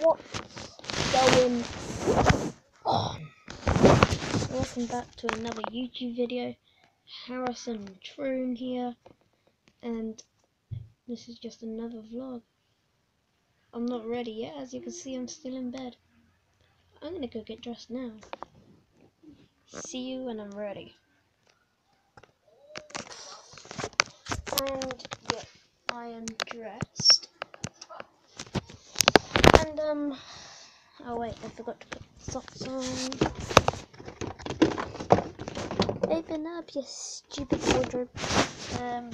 What's going on? Welcome back to another YouTube video. Harrison Troon here, and this is just another vlog. I'm not ready yet, as you can see I'm still in bed. I'm gonna go get dressed now. See you when I'm ready. And yeah, I am dressed. And oh wait, I forgot to put socks on. Open up your stupid wardrobe. Can't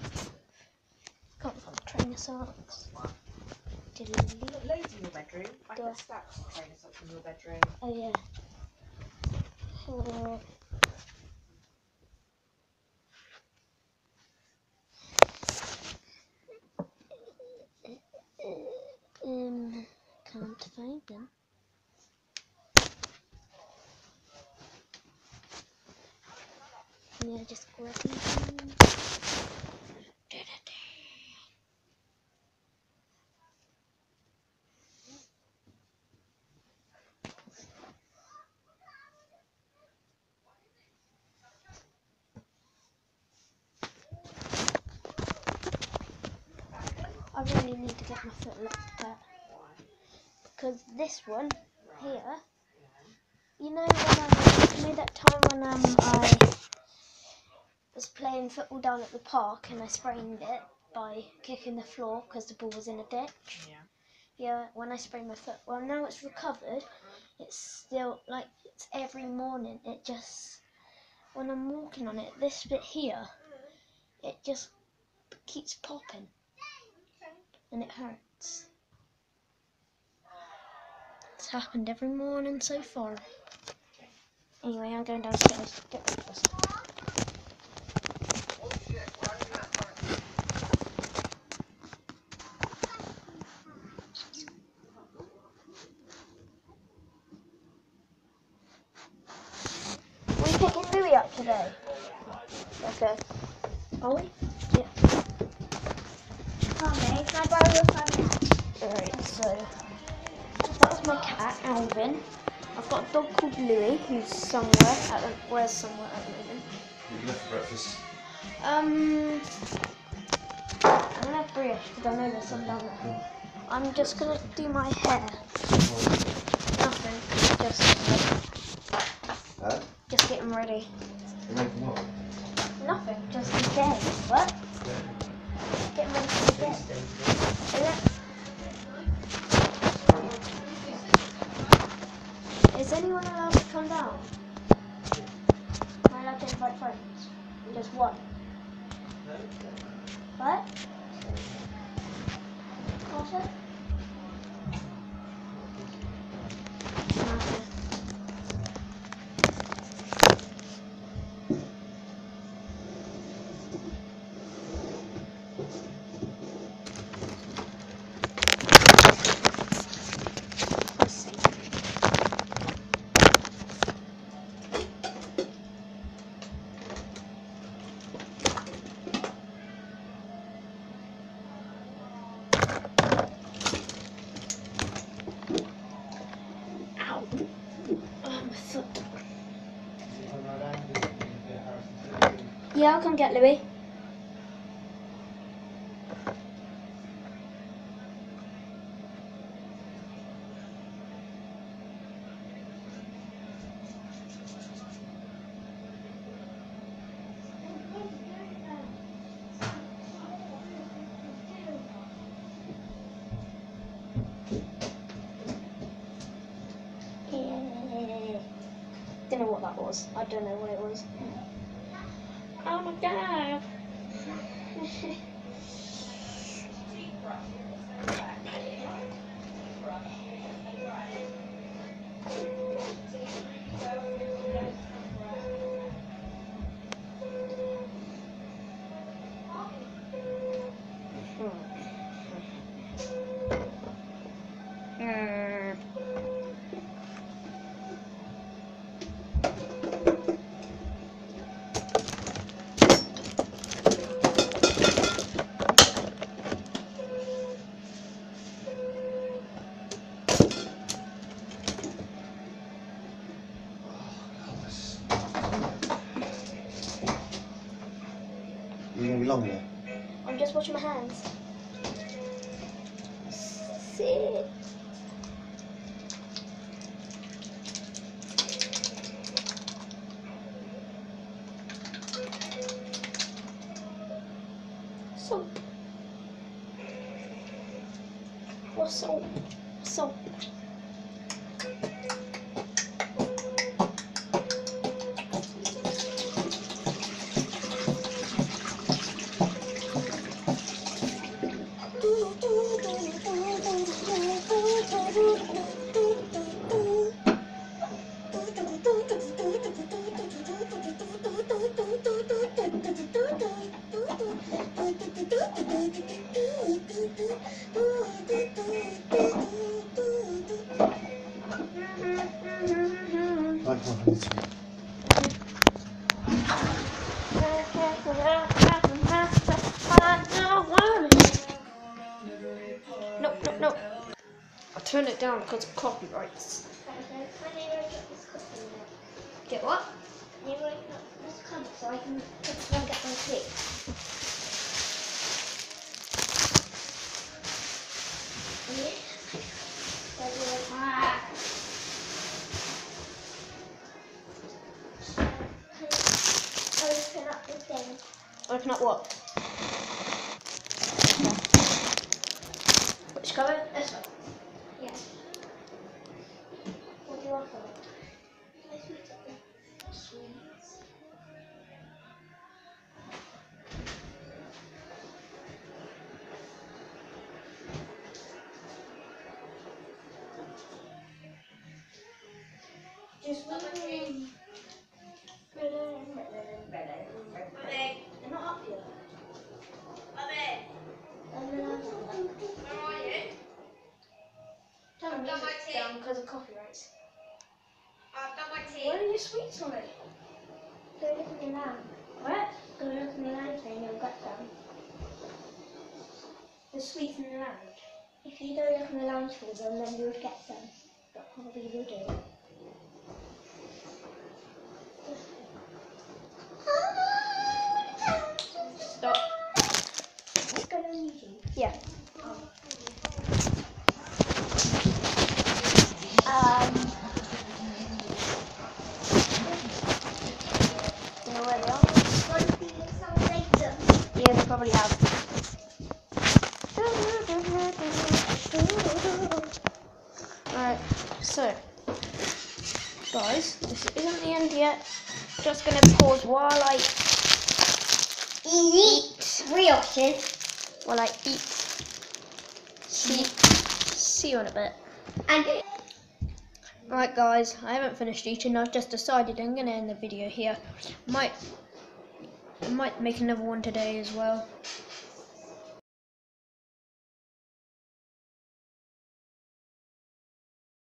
find trainer socks. Got loads in your bedroom. I put stacks of trainer socks in your bedroom. Oh yeah. Can't find them. Yeah, just grab them. I really need to get my foot looked at. Because this one here, you know that time when I was playing football down at the park and I sprained it by kicking the floor because the ball was in a ditch? Yeah, when I sprained my foot. Well, now it's recovered. It's still, like, it's every morning. It just, when I'm walking on it, this bit here, it just keeps popping. And it hurts. It's happened every morning so far. Anyway, I'm going downstairs to get breakfast. We're picking Louis up today. Okay. Are we? Yeah. Mommy, can I borrow your phone? Alright, so that was my cat, Alvin. I've got a dog called Louis, who's somewhere at the moment. What you left for breakfast? I'm gonna have brioche because I know there's some down there. I'm just gonna do my hair. Nothing, just getting ready. You're making what? Nothing, just the day. What? Getting ready for the day. Is anyone allowed to come down? Am I allowed to invite friends? Just one. What? What's it? Nothing. Let's see. Ow! Oh, my foot. Yeah, I'll come get Louis. Don't know what that was. I don't know what it was. Oh my god! wrong here? I'm just washing my hands. See? Soap. What's soap? Soap. Right, come on, I need to. No, no, no. I'll turn it down because of copyrights. Get what? So I can plug it on quick. Open up the thing. Open up what? Which cover? This one? Yeah. What do you want from it? Sweets. Just not up here. Where are you? Turn the I've done my music tea. down because of copyrights. I've done my tea. Where are your sweets already? Go look in the lounge. What? Go look in the lounge and you'll get them. The sweets in the lounge. If you go look in the lounge for them, then you'll get them. But probably you do. Stop. Let's go on YouTube. Yeah. Do you know where they are? Yeah, they probably have. Alright, so guys, this isn't the end yet. Just gonna pause while I Eat brioches. while I eat. See you in a bit. And Right guys, I haven't finished eating. I've just decided I'm gonna end the video here. I might make another one today as well.